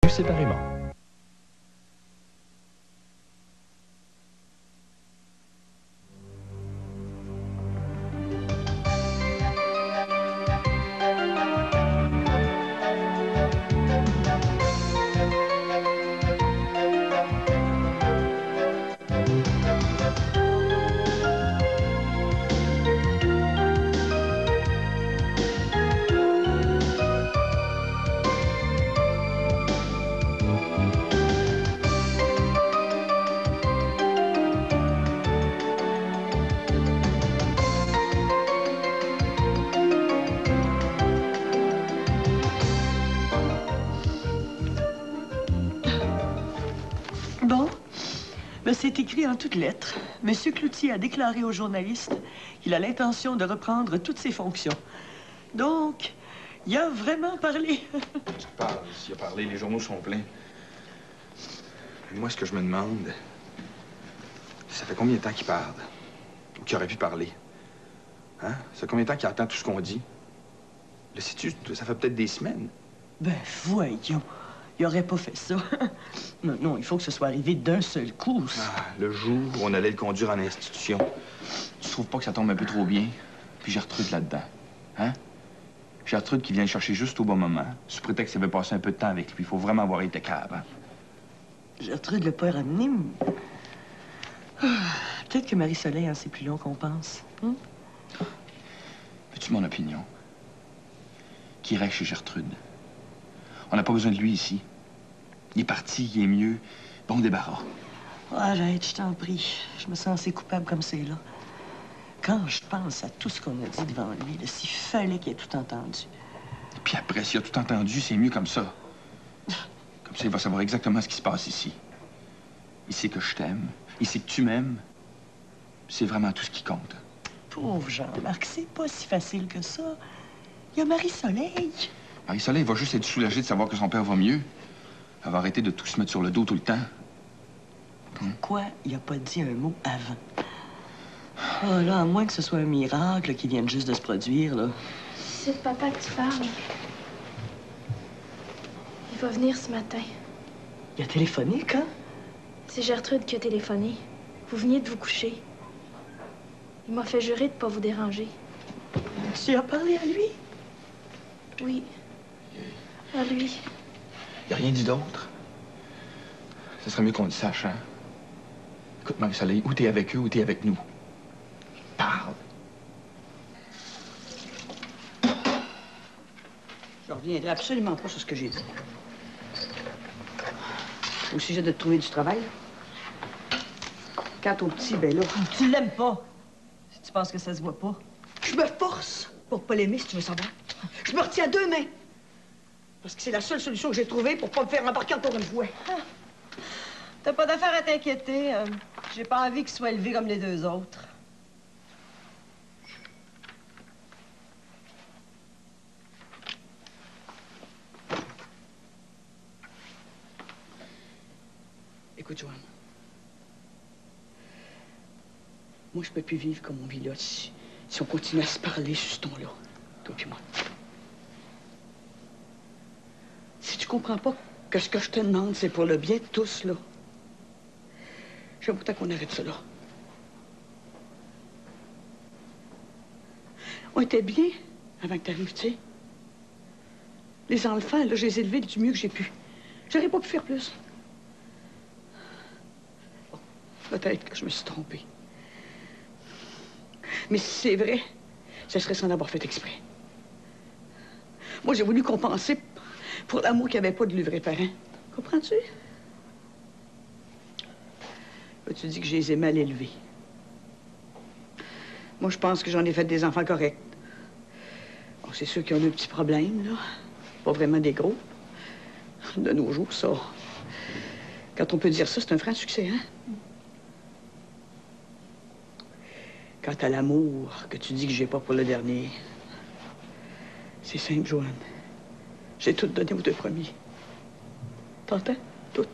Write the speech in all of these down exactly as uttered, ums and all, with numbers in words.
séparément. Bon, ben c'est écrit en toutes lettres. Monsieur Cloutier a déclaré aux journalistes qu'il a l'intention de reprendre toutes ses fonctions. Donc, il a vraiment parlé. Tu parles, s'il a parlé, les journaux sont pleins. Moi, ce que je me demande, ça fait combien de temps qu'il parle? Ou qu'il aurait pu parler? Hein? Ça fait combien de temps qu'il attend tout ce qu'on dit? Le sais-tu, ça fait peut-être des semaines. Ben, voyons. Il aurait pas fait ça. Non, non, il faut que ce soit arrivé d'un seul coup. Ah, le jour où on allait le conduire en institution. Tu trouves pas que ça tombe un peu trop bien? Puis Gertrude là-dedans. Hein? Gertrude qui vient le chercher juste au bon moment, sous prétexte qu'il avait passé un peu de temps avec lui. Il faut vraiment avoir été cave, hein? Gertrude l'a pas ramené, mais... Ah, peut-être que Marie-Soleil en sait plus long qu'on pense. Hein? Veux-tu mon opinion? Qu'il reste chez Gertrude. On n'a pas besoin de lui ici. Il est parti, il est mieux. Bon débarras. Oh, arrête, je t'en prie. Je me sens assez coupable comme c'est là. Quand je pense à tout ce qu'on a dit devant lui, là, s'il fallait qu'il ait tout entendu. Puis après, s'il a tout entendu, c'est mieux comme ça. Comme ça, il va savoir exactement ce qui se passe ici. Il sait que je t'aime. Il sait que tu m'aimes. C'est vraiment tout ce qui compte. Pauvre Jean-Marc, c'est pas si facile que ça. Il y a Marie-Soleil. Marie-Soleil va juste être soulagée de savoir que son père va mieux. Elle va arrêter de tout se mettre sur le dos tout le temps. Pourquoi il a pas dit un mot avant? Oh là, à moins que ce soit un miracle qui vienne juste de se produire, là. C'est de papa que tu parles. Il va venir ce matin. Il a téléphoné quand? C'est Gertrude qui a téléphoné. Vous veniez de vous coucher. Il m'a fait jurer de pas vous déranger. Tu as parlé à lui? Oui. À lui. Il a rien dit d'autre. Ce serait mieux qu'on le sache, hein? Écoute, Marie-Soleil, ou t'es avec eux ou t'es avec nous. Parle. Je reviendrai absolument pas sur ce que j'ai dit. Au sujet de te trouver du travail. Quant au petit, ben là... Tu l'aimes pas. Si tu penses que ça se voit pas. Je me force pour pas l'aimer, si tu veux savoir. Je me retiens à deux mains. Parce que c'est la seule solution que j'ai trouvée pour pas me faire embarquer encore une fois. Ah. T'as pas d'affaire à t'inquiéter. Euh, j'ai pas envie qu'il soit élevé comme les deux autres. Écoute, Joanne. Moi, je peux plus vivre comme on vit là si, si on continue à se parler sur ce ton-là, toi puis moi. Si tu comprends pas que ce que je te demande, c'est pour le bien de tous, là, j'aime autant qu'on arrête ça, là. On était bien avant que t'arrives, tu sais. Les enfants, là, je les ai élevés du mieux que j'ai pu. J'aurais pas pu faire plus. Bon, peut-être que je me suis trompée. Mais si c'est vrai, ça serait sans avoir fait exprès. Moi, j'ai voulu compenser pour l'amour qu'il n'y avait pas de le vrai parent. Comprends-tu? Ben, tu dis que je les ai mal élevés. Moi, je pense que j'en ai fait des enfants corrects. Bon, c'est sûr qu'ils ont eu des petits problèmes, là. Pas vraiment des gros. De nos jours, ça... Quand on peut dire ça, c'est un franc succès, hein? Quant à l'amour que tu dis que j'ai pas pour le dernier, c'est simple, Joanne. J'ai tout donné aux deux premiers. T'entends? Tout.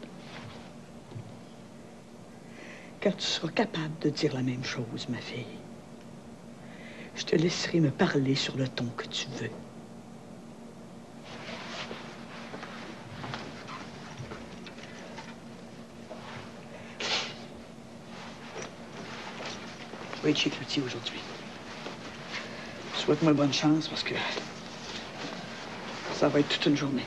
Quand tu seras capable de dire la même chose, ma fille, je te laisserai me parler sur le ton que tu veux. Je vais être chez Cloutier aujourd'hui. Souhaite-moi bonne chance parce que ça va être toute une journée.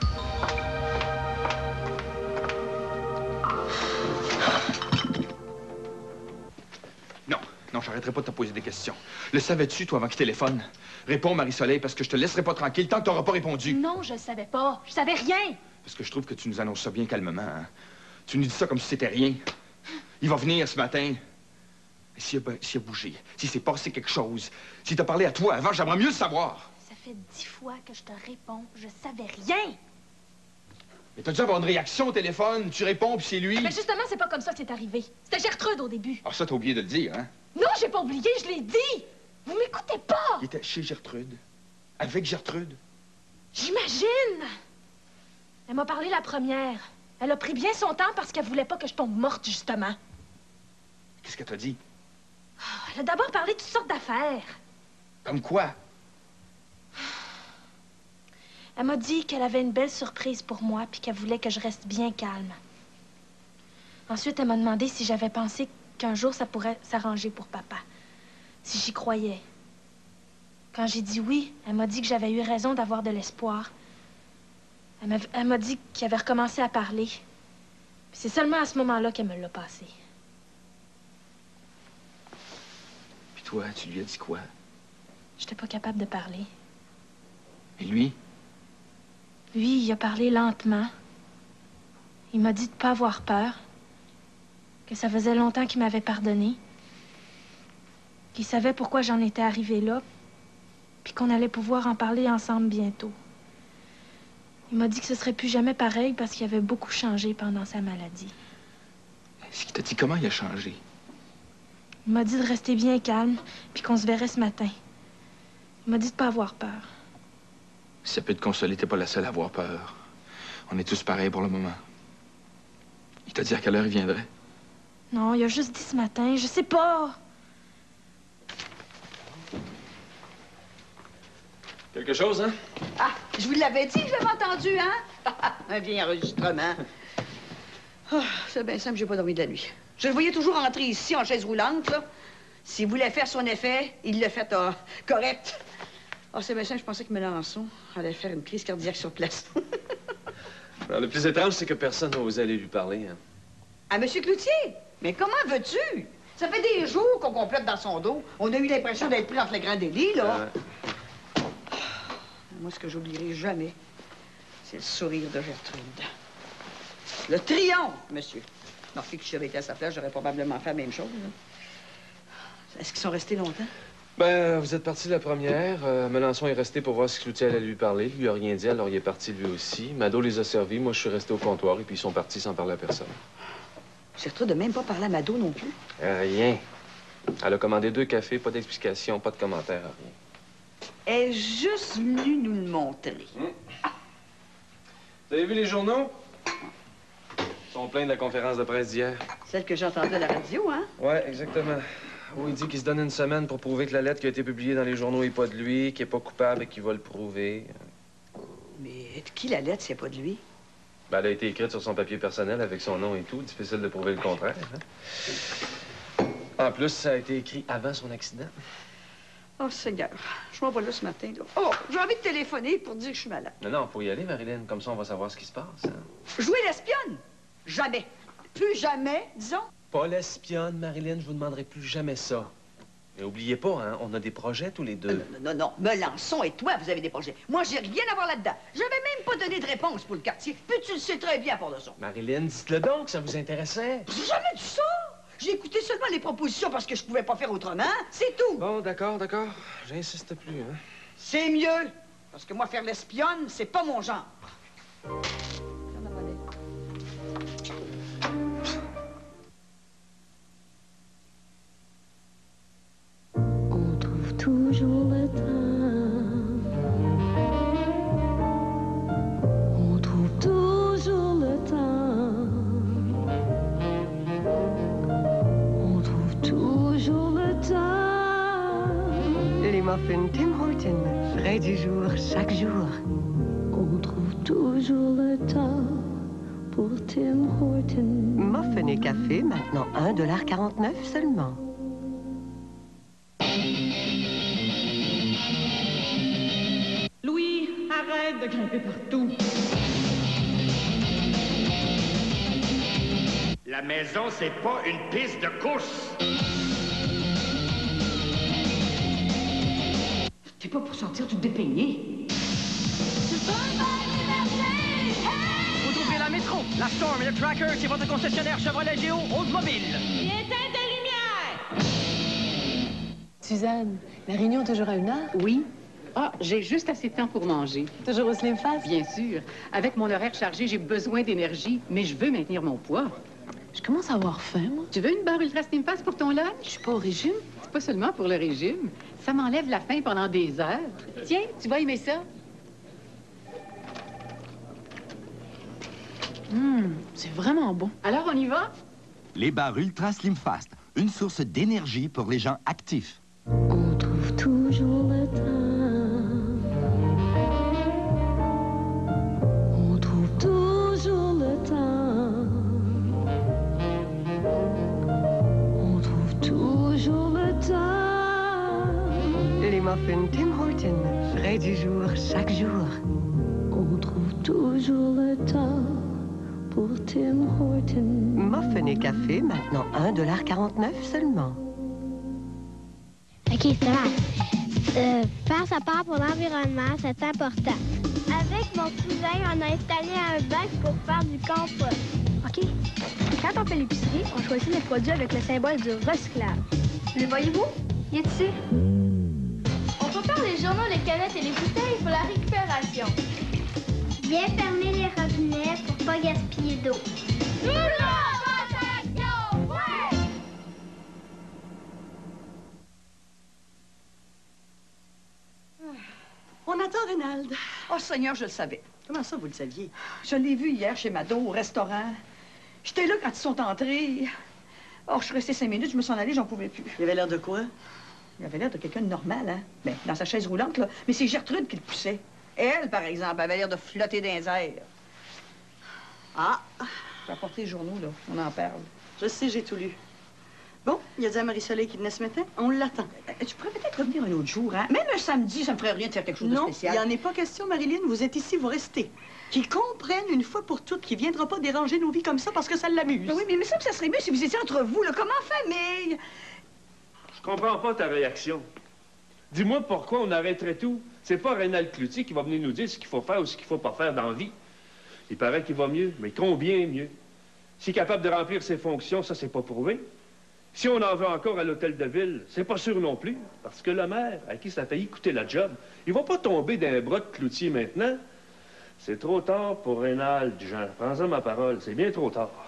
Non, non, j'arrêterai pas de te poser des questions. Le savais-tu, toi, avant qu'il téléphone? Réponds, Marie-Soleil, parce que je te laisserai pas tranquille tant que t'auras pas répondu. Non, je le savais pas. Je savais rien. Parce que je trouve que tu nous annonces ça bien calmement, hein? Tu nous dis ça comme si c'était rien. Il va venir ce matin. Et s'il a, s'il a bougé, s'il s'est passé quelque chose, s'il t'a parlé à toi avant, j'aimerais mieux le savoir. Ça fait dix fois que je te réponds. Je savais rien. Mais t'as dû avoir une réaction au téléphone. Tu réponds, puis c'est lui. Mais justement, c'est pas comme ça que c'est arrivé. C'était Gertrude au début. Ah, ça, t'as oublié de le dire, hein? Non, j'ai pas oublié, je l'ai dit. Vous m'écoutez pas. Il était chez Gertrude. Avec Gertrude. J'imagine. Elle m'a parlé la première. Elle a pris bien son temps parce qu'elle voulait pas que je tombe morte, justement. Qu'est-ce qu'elle t'a dit? Elle a d'abord parlé de toutes sortes d'affaires. Comme quoi? Elle m'a dit qu'elle avait une belle surprise pour moi puis qu'elle voulait que je reste bien calme. Ensuite, elle m'a demandé si j'avais pensé qu'un jour ça pourrait s'arranger pour papa. Si j'y croyais. Quand j'ai dit oui, elle m'a dit que j'avais eu raison d'avoir de l'espoir. Elle m'a, elle m'a dit qu'il avait recommencé à parler. Puis c'est seulement à ce moment-là qu'elle me l'a passé. Puis toi, tu lui as dit quoi? J'étais pas capable de parler. Et lui? Lui, il a parlé lentement. Il m'a dit de pas avoir peur. Que ça faisait longtemps qu'il m'avait pardonné. Qu'il savait pourquoi j'en étais arrivée là. Puis qu'on allait pouvoir en parler ensemble bientôt. Il m'a dit que ce serait plus jamais pareil parce qu'il avait beaucoup changé pendant sa maladie. Est-ce qu'il t'a dit comment il a changé? Il m'a dit de rester bien calme, puis qu'on se verrait ce matin. Il m'a dit de pas avoir peur. Si ça peut te consoler, t'es pas la seule à avoir peur. On est tous pareils pour le moment. Il t'a dit à quelle heure il viendrait? Non, il a juste dit ce matin. Je sais pas. Quelque chose, hein? Ah, je vous l'avais dit, je l'avais entendu, hein? Un vieil enregistrement. Oh, c'est bien simple, j'ai pas dormi de la nuit. Je le voyais toujours rentrer ici en chaise roulante, là. S'il voulait faire son effet, il l'a fait euh, correct. Ah, c'est bien simple, je pensais que Melançon allait faire une crise cardiaque sur place. Alors, le plus étrange, c'est que personne n'a osé aller lui parler, hein? À M. Cloutier? Mais comment veux-tu? Ça fait des jours qu'on complote dans son dos. On a eu l'impression d'être pris en flagrant délit, là. Euh... Moi, ce que j'oublierai jamais, c'est le sourire de Gertrude. Le triomphe, monsieur. Non, si j'avais été à sa place, j'aurais probablement fait la même chose. Là. Est-ce qu'ils sont restés longtemps? Ben, vous êtes parti la première. Euh, Melançon est resté pour voir si Cloutier allait lui parler. Il lui a rien dit, alors il est parti lui aussi. Mado les a servis. Moi, je suis resté au comptoir et puis ils sont partis sans parler à personne. Gertrude n'a même pas parlé à Mado non plus. Euh, rien. Elle a commandé deux cafés, pas d'explication, pas de commentaire, rien. Elle est juste venue nous le montrer. Mmh. Vous avez vu les journaux? Ils sont pleins de la conférence de presse d'hier. Celle que j'ai entendue à la radio, hein? Ouais, exactement. Où il dit qu'il se donne une semaine pour prouver que la lettre qui a été publiée dans les journaux n'est pas de lui, qu'il n'est pas coupable et qu'il va le prouver. Mais de qui la lettre, s'il n'y a pas de lui? Ben, elle a été écrite sur son papier personnel avec son nom et tout. Difficile de prouver le contraire. Hein? En plus, ça a été écrit avant son accident. Oh, Seigneur, je m'en vais là ce matin, là. Oh, j'ai envie de téléphoner pour dire que je suis malade. Non, non, faut y aller, Marilyn. Comme ça, on va savoir ce qui se passe. Hein? Jouer l'espionne? Jamais. Plus jamais, disons. Pas l'espionne, Marilyn. Je vous demanderai plus jamais ça. Mais oubliez pas, hein, on a des projets tous les deux. Euh, non, non, non. Melançon et toi, vous avez des projets. Moi, j'ai rien à voir là-dedans. J'avais même pas donné de réponse pour le quartier. Puis tu le sais très bien pour le son. Marilyn, dites-le donc, ça vous intéressait. J'ai jamais dit ça. J'ai écouté seulement les propositions parce que je pouvais pas faire autrement. C'est tout. Bon, d'accord, d'accord. J'insiste plus, hein. C'est mieux. Parce que moi, faire l'espionne, c'est pas mon genre. On trouve toujours le temps. On trouve toujours le temps. On trouve toujours le temps. Les muffins Tim Hortons, frais du jour, chaque jour. On trouve toujours le temps pour Tim Hortons. Muffins et café, maintenant un dollar quarante-neuf seulement. grimpé partout. La maison, c'est pas une piste de course. T'es pas pour sortir tout dépeigné. Vous trouverez la métro, la Storm et le Tracker, c'est votre concessionnaire Chevrolet Géo Oldsmobile. Et éteins tes lumières! Suzanne, la réunion est toujours à une heure? Oui. Ah, j'ai juste assez de temps pour manger. Toujours au Slim Fast? Bien sûr. Avec mon horaire chargé, j'ai besoin d'énergie, mais je veux maintenir mon poids. Je commence à avoir faim, moi. Tu veux une barre Ultra Slim Fast pour ton lunch? Je suis pas au régime. C'est pas seulement pour le régime. Ça m'enlève la faim pendant des heures. Tiens, tu vas aimer ça. Hum, c'est vraiment bon. Alors, on y va? Les barres Ultra Slim Fast, une source d'énergie pour les gens actifs. On trouve toujours le temps. On trouve toujours le temps. On trouve toujours le temps. Les muffins Tim Hortons, frais du jour, chaque jour. On trouve toujours le temps pour Tim Hortons. Muffins et café, maintenant un dollar quarante-neuf seulement. OK, c'est vrai. Euh, faire sa part pour l'environnement, c'est important. Avec mon cousin, on a installé un bac pour faire du compost. OK. Quand on fait l'épicerie, on choisit les produits avec le symbole du recyclage. Le voyez-vous? Il est ici. On prépare les journaux, les canettes et les bouteilles pour la récupération. Bien fermer les robinets pour pas gaspiller d'eau. On attend Reynald. Oh, Seigneur, je le savais. Comment ça, vous le saviez? Je l'ai vu hier chez Mado, au restaurant. J'étais là quand ils sont entrés. Oh, je suis restée cinq minutes, je me suis en allée, j'en pouvais plus. Il avait l'air de quoi? Il avait l'air de quelqu'un de normal, hein? Ben, dans sa chaise roulante, là. Mais c'est Gertrude qui le poussait. Elle, par exemple, avait l'air de flotter dans les airs. Ah! J'ai apporté les journaux, là. On en parle. Je sais, j'ai tout lu. Bon, il a dit à Marie-Soleil qu'il venait ce matin. On l'attend. Euh, tu pourrais peut-être revenir un autre jour, hein? Même un samedi, ça me ferait rien de faire quelque chose non, de spécial. Non, il n'y en est pas question, Marilyn. Vous êtes ici, vous restez. Qu'ils comprennent une fois pour toutes qu'il ne viendra pas déranger nos vies comme ça parce que ça l'amuse. Ben oui, mais il me semble que ça serait mieux si vous étiez entre vous, là, comme en famille. Je comprends pas ta réaction. Dis-moi pourquoi on arrêterait tout. C'est pas Reynald Cloutier qui va venir nous dire ce qu'il faut faire ou ce qu'il faut pas faire dans la vie. Il paraît qu'il va mieux, mais combien mieux? S'il est capable de remplir ses fonctions, ça, c'est pas prouvé. Si on en veut encore à l'hôtel de ville, c'est pas sûr non plus. Parce que le maire, à qui ça a failli coûter la job, il va pas tomber d'un bras de Cloutier maintenant. C'est trop tard pour Reynald, Jean. Prends-en ma parole, c'est bien trop tard.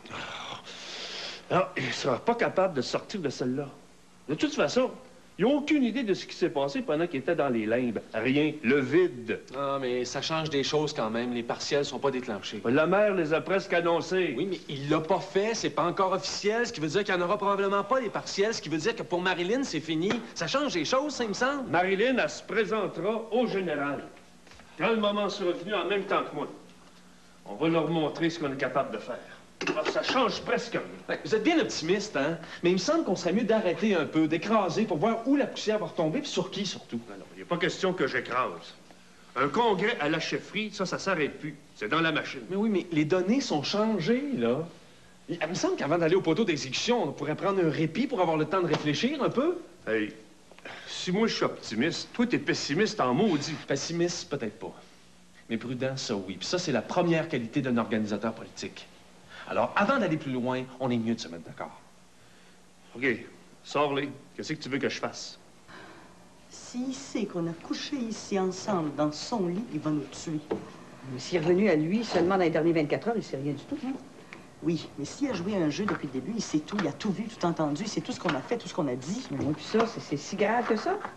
Alors, il sera pas capable de sortir de celle-là. De toute façon, ils n'ont aucune idée de ce qui s'est passé pendant qu'il était dans les limbes. Rien. Le vide. Ah, mais ça change des choses quand même. Les partiels sont pas déclenchés. La mère les a presque annoncés. Oui, mais il l'a pas fait. C'est pas encore officiel, ce qui veut dire qu'il n'y en aura probablement pas les partiels, ce qui veut dire que pour Marilyn, c'est fini. Ça change des choses, ça, il me semble. Marilyn, elle se présentera au général. Quand le moment sera venu en même temps que moi, on va leur montrer ce qu'on est capable de faire. Alors, ça change presque rien. Ben, vous êtes bien optimiste, hein? Mais il me semble qu'on serait mieux d'arrêter un peu, d'écraser pour voir où la poussière va retomber, puis sur qui, surtout. Alors, il n'est pas question que j'écrase. Un congrès à la chefferie, ça, ça s'arrête plus. C'est dans la machine. Mais oui, mais les données sont changées, là. Il me semble qu'avant d'aller au poteau d'exécution, on pourrait prendre un répit pour avoir le temps de réfléchir un peu. Hey, si moi, je suis optimiste, toi, t'es pessimiste en maudit. Pessimiste, peut-être pas. Mais prudent, ça, oui. Puis ça, c'est la première qualité d'un organisateur politique. Alors, avant d'aller plus loin, on est mieux de se mettre d'accord. OK. Sors-les. Qu'est-ce que tu veux que je fasse? S'il sait qu'on a couché ici ensemble dans son lit, il va nous tuer. Mais s'il est revenu à lui seulement dans les dernières vingt-quatre heures, il sait rien du tout, hein? Oui, mais s'il a joué un jeu depuis le début, il sait tout, il a tout vu, tout entendu, il sait tout ce qu'on a fait, tout ce qu'on a dit. Mais oui, puis ça, c'est si grave que ça?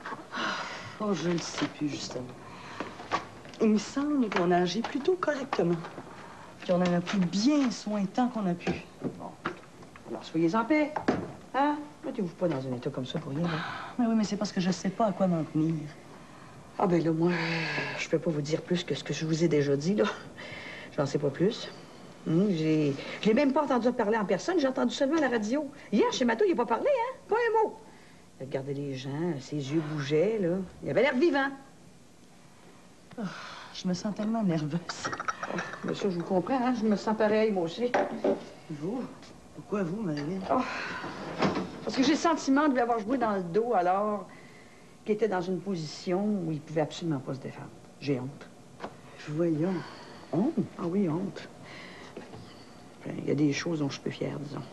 Oh, je ne sais plus, justement. Il me semble qu'on a agi plutôt correctement. Puis on en a pris bien soin tant qu'on a pu. Bon. Alors, soyez en paix. Hein? Mettez-vous pas dans un état comme ça pour rien, là. Mais oui, mais c'est parce que je sais pas à quoi m'en tenir. Ah, ben là, moi, je peux pas vous dire plus que ce que je vous ai déjà dit, là. J'en sais pas plus. Hum, j'ai... Je l'ai même pas entendu parler en personne, j'ai entendu seulement à la radio. Hier, chez Mato, il n'a pas parlé, hein? Pas un mot. Il regardait les gens, ses yeux bougeaient, là. Il avait l'air vivant. Oh, Je me sens tellement nerveuse. Oh, mais ça, je vous comprends, hein? Je me sens pareil, moi aussi. Vous? Pourquoi vous, Marilyn? Oh, parce que j'ai le sentiment de lui avoir joué dans le dos alors qu'il était dans une position où il pouvait absolument pas se défendre. J'ai honte. Voyons. Honte? Ah oui, honte. Enfin, il y a des choses dont je suis peu fière, disons.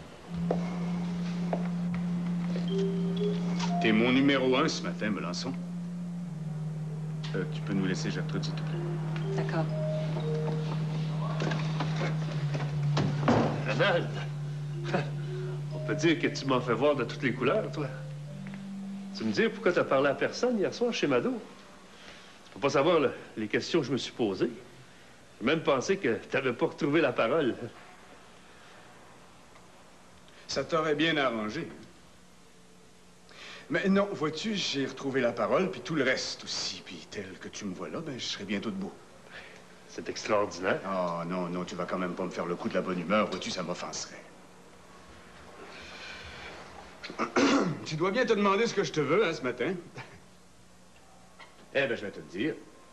T'es mon numéro un ce matin, Melançon. Euh, tu peux nous laisser Gertrude, s'il te plaît. D'accord. Ronald, on peut dire que tu m'as fait voir de toutes les couleurs, toi. Tu me dis pourquoi t'as parlé à personne hier soir chez Mado? Tu peux pas savoir là, les questions que je me suis posées. J'ai même pensé que t'avais pas retrouvé la parole. Ça t'aurait bien arrangé. Mais non, vois-tu, j'ai retrouvé la parole, puis tout le reste aussi. Puis tel que tu me vois là, ben, je serai bientôt debout. C'est extraordinaire. Oh non, non, tu vas quand même pas me faire le coup de la bonne humeur, vois-tu, ça m'offenserait. Tu dois bien te demander ce que je te veux, hein, ce matin. Eh ben, je vais te le dire.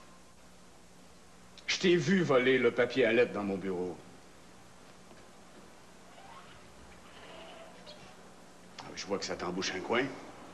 Je t'ai vu voler le papier à lettres dans mon bureau. Je vois que ça t'embouche un coin.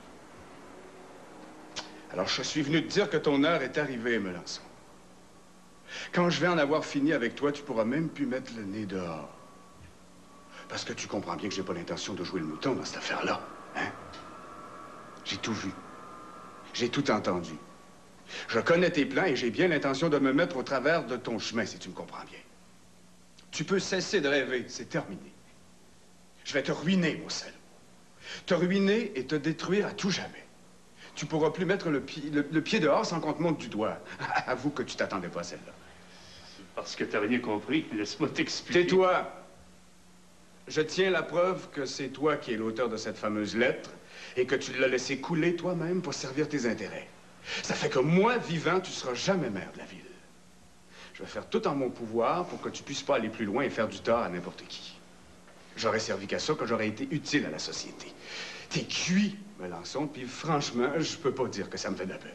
Alors, je suis venu te dire que ton heure est arrivée, Melançon. Quand je vais en avoir fini avec toi, tu pourras même plus mettre le nez dehors. Parce que tu comprends bien que j'ai pas l'intention de jouer le mouton dans cette affaire-là, hein? J'ai tout vu. J'ai tout entendu. Je connais tes plans et j'ai bien l'intention de me mettre au travers de ton chemin, si tu me comprends bien. Tu peux cesser de rêver, c'est terminé. Je vais te ruiner, mon salaud. Te ruiner et te détruire à tout jamais. Tu pourras plus mettre le pied, le, le pied dehors sans qu'on te monte du doigt. Avoue que tu t'attendais pas à celle-là. C'est parce que t'as rien compris. Laisse-moi t'expliquer. Tais-toi. Je tiens la preuve que c'est toi qui es l'auteur de cette fameuse lettre et que tu l'as laissé couler toi-même pour servir tes intérêts. Ça fait que moi, vivant, tu seras jamais maire de la ville. Je vais faire tout en mon pouvoir pour que tu puisses pas aller plus loin et faire du tort à n'importe qui. J'aurais servi qu'à ça, que j'aurais été utile à la société. T'es cuit, Melançon, puis franchement, je peux pas dire que ça me fait de la peine.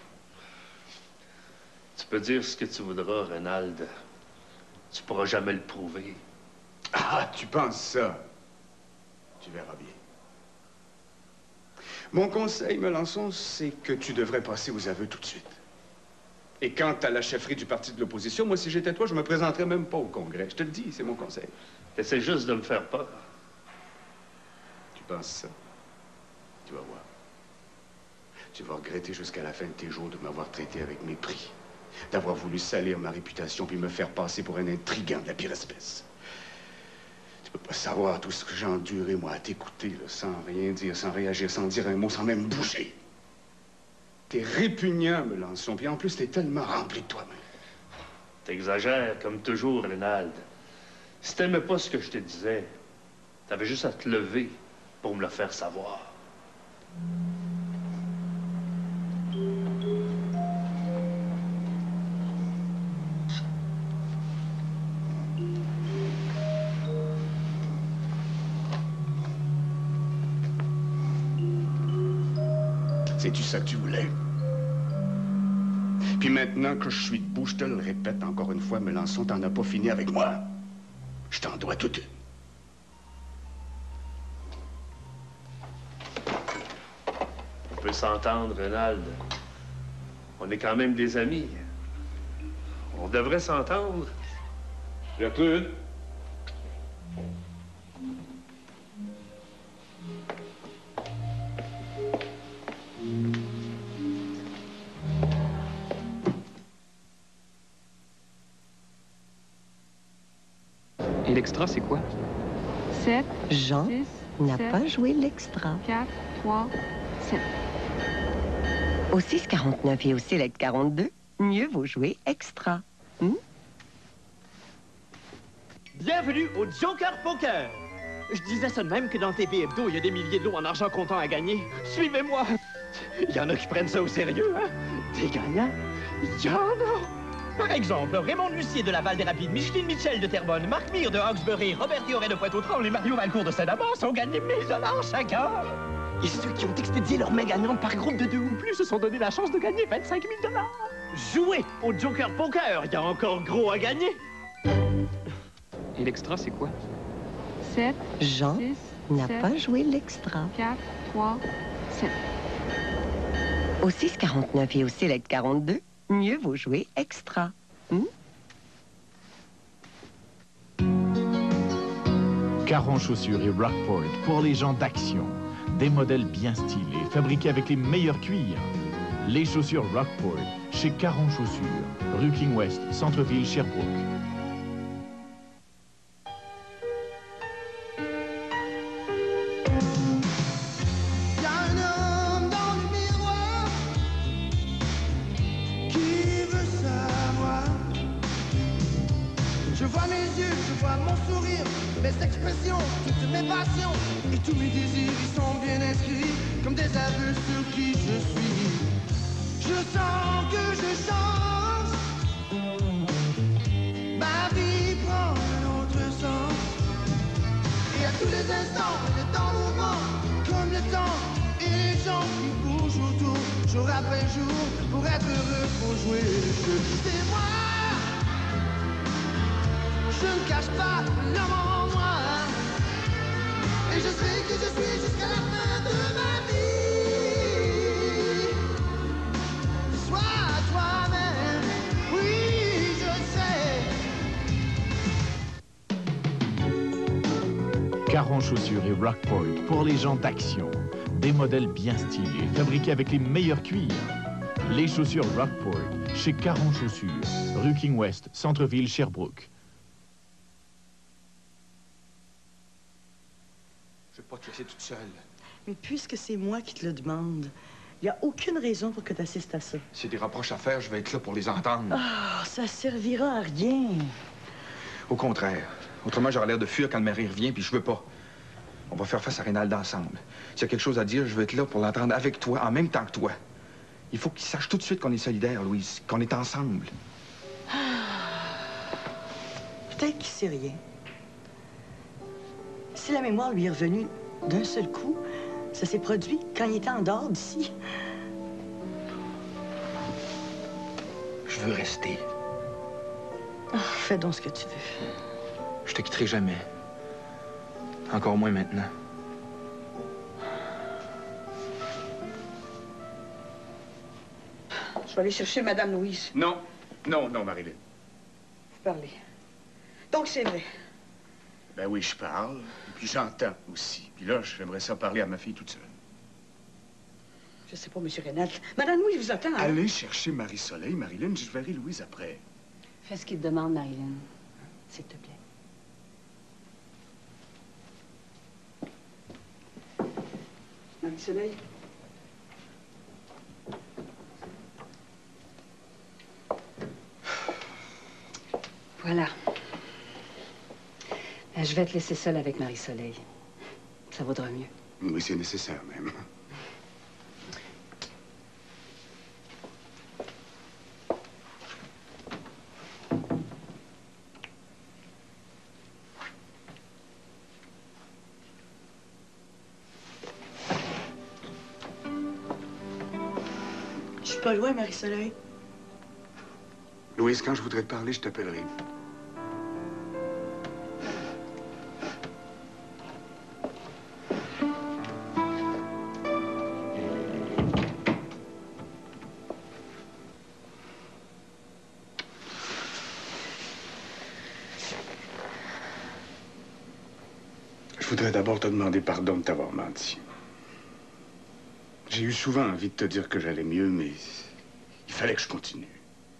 Tu peux dire ce que tu voudras, Ronald. Tu pourras jamais le prouver. Ah, tu penses ça? Tu verras bien. Mon conseil, Melançon, c'est que tu devrais passer aux aveux tout de suite. Et quant à la chefferie du parti de l'opposition, moi, si j'étais toi, je me présenterais même pas au Congrès. Je te le dis, c'est mon conseil. T'essaies juste de me faire peur. Tu penses ça? Tu vas voir. Tu vas regretter jusqu'à la fin de tes jours de m'avoir traité avec mépris, d'avoir voulu salir ma réputation puis me faire passer pour un intrigant de la pire espèce. Tu peux pas savoir tout ce que j'ai enduré, moi, à t'écouter, là, sans rien dire, sans réagir, sans dire un mot, sans même bouger. T'es répugnant, Melançon, puis en plus, t'es tellement rempli de toi-même. T'exagères, comme toujours, Ronald. Si t'aimais pas ce que je te disais, t'avais juste à te lever pour me le faire savoir. C'est-tu ça que tu voulais? Puis maintenant que je suis debout, je te le répète encore une fois, Melançon, t'en as pas fini avec moi. Je t'en dois toute une. On peut s'entendre, Ronald. On est quand même des amis. On devrait s'entendre. Gertrude? Et l'extra, c'est quoi? sept. Jean n'a sept, pas joué l'extra. quatre, trois, sept. Au six quarante-neuf et au Select quarante-deux, mieux vaut jouer extra. Hmm? Bienvenue au Joker Poker. Je disais ça de même que dans T V Hebdo, il y a des milliers de lots en argent comptant à gagner. Suivez-moi. Il y en a qui prennent ça au sérieux, hein? Des gagnants, il y en a. Par exemple, Raymond Lucier de la Val des Rapides, Micheline Mitchell de Terrebonne, Marc Mire de Hawkesbury, Robert Dioret de Pointe-aux-Trembles et Mario Valcourt de Saint-Damas ont gagné mille dollars chacun. Et ceux qui ont expédié leur main gagnante par groupe de deux ou plus se sont donné la chance de gagner vingt-cinq mille dollars. Jouez au Joker Poker, il y a encore gros à gagner. Et l'extra, c'est quoi? sept, Jean six, n'a sept, pas joué l'extra. quatre, trois, sept. Au six quarante-neuf et au Select quarante-deux, mieux vaut jouer extra. Hmm? Caron Chaussures et Rockport pour les gens d'action. Des modèles bien stylés, fabriqués avec les meilleurs cuirs. Les chaussures Rockport, chez Caron Chaussures, rue King West, centre-ville, Sherbrooke. Je vois mes yeux, je vois mon sourire, mes expressions, toutes mes passions et tous mes désirs, ils sont bien inscrits comme des aveux sur qui je suis. Je sens que je change, ma vie prend un autre sens. Et à tous les instants, le temps mouvement, comme le temps et les gens qui bougent autour, jour après jour, pour être heureux, faut jouer le jeu. C'est moi. Je ne cache pas l'homme en moi. Et je sais qui je suis jusqu'à la fin de ma vie. Sois toi-même, oui, je sais. Caron Chaussures et Rockport pour les gens d'action. Des modèles bien stylés, fabriqués avec les meilleurs cuirs. Les chaussures Rockport, chez Caron Chaussures, rue King West, centre-ville, Sherbrooke. Je ne vais pas te laisser toute seule. Mais puisque c'est moi qui te le demande, il n'y a aucune raison pour que tu assistes à ça. S'il y a des reproches à faire, je vais être là pour les entendre. Ah, ça servira à rien. Au contraire. Autrement, j'aurais l'air de fuir quand le mari revient, puis je veux pas. On va faire face à Rénal ensemble. S'il y a quelque chose à dire, je vais être là pour l'entendre avec toi, en même temps que toi. Il faut qu'il sache tout de suite qu'on est solidaires, Louise, qu'on est ensemble. Peut-être qu'il sait rien. Si la mémoire lui est revenue d'un seul coup, ça s'est produit quand il était en dehors d'ici. Je veux rester. Oh, fais donc ce que tu veux. Je te quitterai jamais. Encore moins maintenant. Je vais aller chercher Madame Louise. Non, non, non, Marilyn. Vous parlez. Donc c'est vrai. Ben oui, je parle, et puis j'entends aussi. Puis là, j'aimerais ça parler à ma fille toute seule. Je sais pas, Monsieur Rénal. Madame Louise vous attend. Hein? Allez chercher Marie-Soleil, Marilyn, je verrai Louise après. Fais ce qu'il te demande, Marilyn. S'il te plaît. Marie-Soleil. Voilà. Ben, je vais te laisser seule avec Marie-Soleil. Ça vaudra mieux. Oui, c'est nécessaire même. Je suis pas loin, Marie-Soleil. Louise, quand je voudrais te parler, je t'appellerai. Je voudrais d'abord te demander pardon de t'avoir menti. J'ai eu souvent envie de te dire que j'allais mieux, mais il fallait que je continue.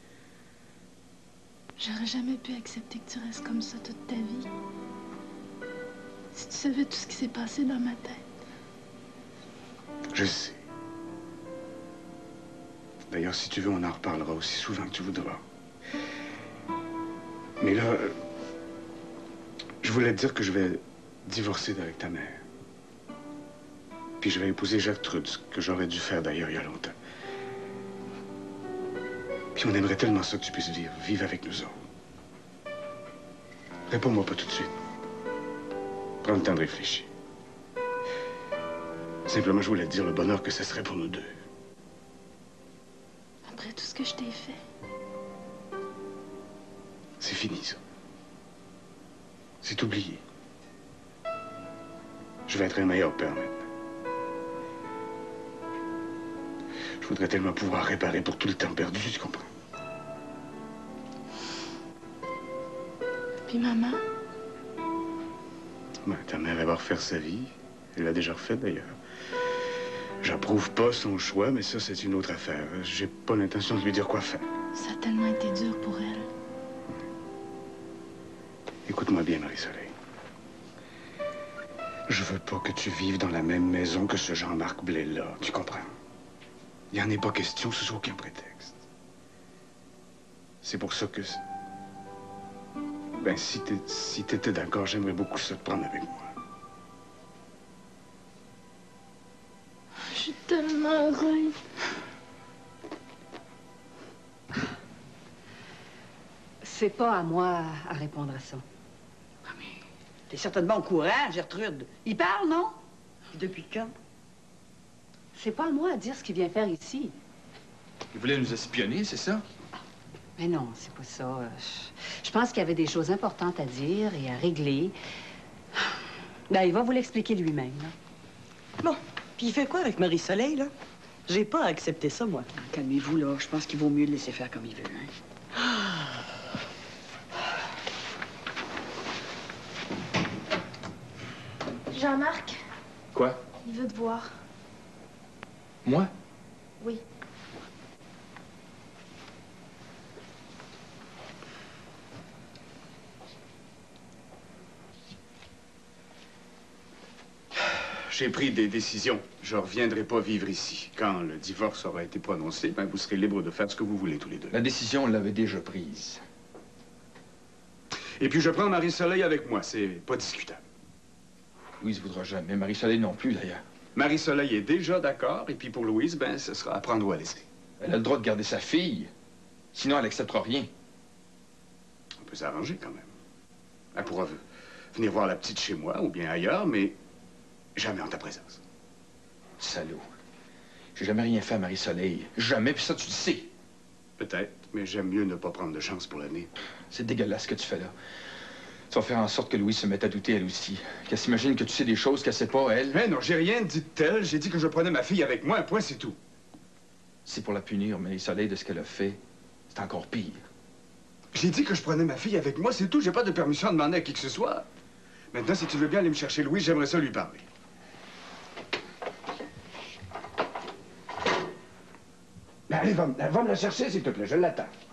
J'aurais jamais pu accepter que tu restes comme ça toute ta vie. Si tu savais tout ce qui s'est passé dans ma tête. Je sais. D'ailleurs, si tu veux, on en reparlera aussi souvent que tu voudras. Mais là, euh, je voulais te dire que je vais divorcer avec ta mère. Puis je vais épouser Gertrude, ce que j'aurais dû faire d'ailleurs il y a longtemps. Puis on aimerait tellement ça que tu puisses vivre, vivre avec nous autres. Réponds-moi pas tout de suite. Prends le temps de réfléchir. Simplement, je voulais te dire le bonheur que ce serait pour nous deux. Après tout ce que je t'ai fait. C'est fini, ça. C'est oublié. Je vais être un meilleur père maintenant. Je voudrais tellement pouvoir réparer pour tout le temps perdu, tu comprends? Puis maman? Ben, ta mère, elle va refaire sa vie. Elle l'a déjà refait, d'ailleurs. J'approuve pas son choix, mais ça, c'est une autre affaire. J'ai pas l'intention de lui dire quoi faire. Ça a tellement été dur pour elle. Écoute-moi bien, Marie-Soleil. Je veux pas que tu vives dans la même maison que ce Jean-Marc Blais-là, tu comprends? Il n'y en est pas question sous aucun prétexte. C'est pour ça que... Ben, si t'es, si t'étais d'accord, j'aimerais beaucoup ça te prendre avec moi. Je suis tellement heureuse. C'est pas à moi à répondre à ça. T'es certainement au courant, Gertrude. Il parle, non? Puis depuis quand? C'est pas à moi à dire ce qu'il vient faire ici. Il voulait nous espionner, c'est ça? Mais non, c'est pas ça. Je, je pense qu'il y avait des choses importantes à dire et à régler. Ben, il va vous l'expliquer lui-même, là. Bon, puis il fait quoi avec Marie-Soleil, là? J'ai pas accepté ça, moi. Ah, calmez-vous, là. Je pense qu'il vaut mieux le laisser faire comme il veut, hein? Jean-Marc, Quoi? il veut te voir. Moi? Oui. J'ai pris des décisions. Je reviendrai pas vivre ici. Quand le divorce aura été prononcé, ben, vous serez libre de faire ce que vous voulez tous les deux. La décision, on l'avait déjà prise. Et puis je prends Marie-Soleil avec moi. C'est pas discutable. Louise voudra jamais. Marie-Soleil non plus, d'ailleurs. Marie-Soleil est déjà d'accord. Et puis pour Louise, ben, ce sera à prendre ou à laisser. Elle a le droit de garder sa fille. Sinon, elle n'acceptera rien. On peut s'arranger quand même. Elle pourra v- venir voir la petite chez moi ou bien ailleurs, mais jamais en ta présence. Salaud. J'ai jamais rien fait à Marie-Soleil. Jamais, puis ça, tu le sais. Peut-être, mais j'aime mieux ne pas prendre de chance pour l'année. C'est dégueulasse ce que tu fais là. Tu vas faire en sorte que Louise se mette à douter elle aussi. Qu'elle s'imagine que tu sais des choses qu'elle sait pas, elle. Mais non, j'ai rien dit de tel. J'ai dit que je prenais ma fille avec moi, un point, c'est tout. C'est pour la punir, Marie-Soleil, de ce qu'elle a fait. C'est encore pire. J'ai dit que je prenais ma fille avec moi, c'est tout. J'ai pas de permission à demander à qui que ce soit. Maintenant, si tu veux bien aller me chercher Louise, j'aimerais ça lui parler. Ben, allez, va, me- va me la chercher, s'il te plaît, je l'attends.